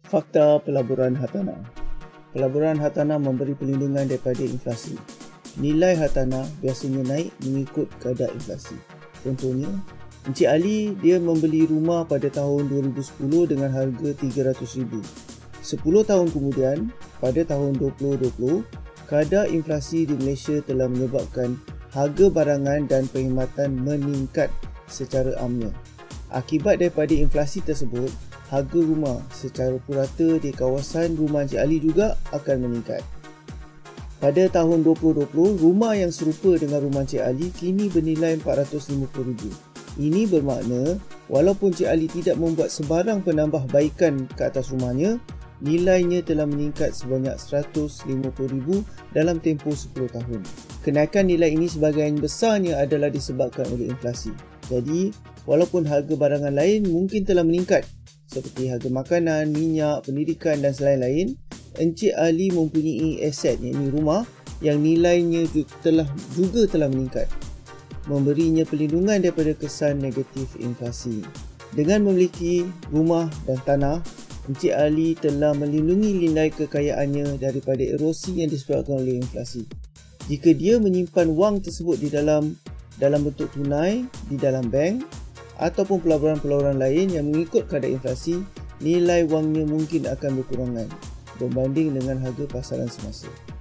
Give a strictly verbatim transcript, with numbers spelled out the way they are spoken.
Fakta pelaburan hartanah. Pelaburan hartanah memberi perlindungan daripada inflasi. Nilai hartanah biasanya naik mengikut kadar inflasi. Contohnya, Encik Ali dia membeli rumah pada tahun dua ribu sepuluh dengan harga tiga ratus ribu. sepuluh tahun kemudian, pada tahun dua ribu dua puluh, kadar inflasi di Malaysia telah menyebabkan harga barangan dan perkhidmatan meningkat secara amnya. Akibat daripada inflasi tersebut, harga rumah secara purata di kawasan rumah Encik Ali juga akan meningkat. Pada tahun dua ribu dua puluh, rumah yang serupa dengan rumah Encik Ali kini bernilai empat ratus lima puluh ribu. Ini bermakna, walaupun Encik Ali tidak membuat sebarang penambahbaikan ke atas rumahnya, nilainya telah meningkat sebanyak seratus lima puluh ribu dalam tempoh sepuluh tahun. Kenaikan nilai ini sebahagian besarnya adalah disebabkan oleh inflasi. Jadi, walaupun harga barangan lain mungkin telah meningkat, seperti harga makanan, minyak, pendidikan dan selain-lain, Encik Ali mempunyai aset, iaitu rumah, yang nilainya telah juga telah meningkat, memberinya perlindungan daripada kesan negatif inflasi. Dengan memiliki rumah dan tanah, Encik Ali telah melindungi nilai kekayaannya daripada erosi yang disebabkan oleh inflasi. Jika dia menyimpan wang tersebut di dalam dalam bentuk tunai di dalam bank ataupun pelaburan-pelaburan lain yang mengikut kadar inflasi, nilai wangnya mungkin akan berkurangan berbanding dengan harga pasaran semasa.